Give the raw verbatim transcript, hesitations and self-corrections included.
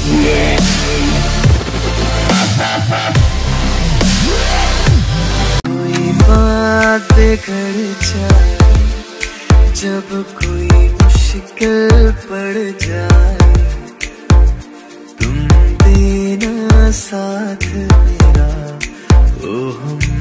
कोई बात बिगड़ जाए, जब कोई मुश्किल पड़ जाए, तुम देना साथ मेरा, ओ हम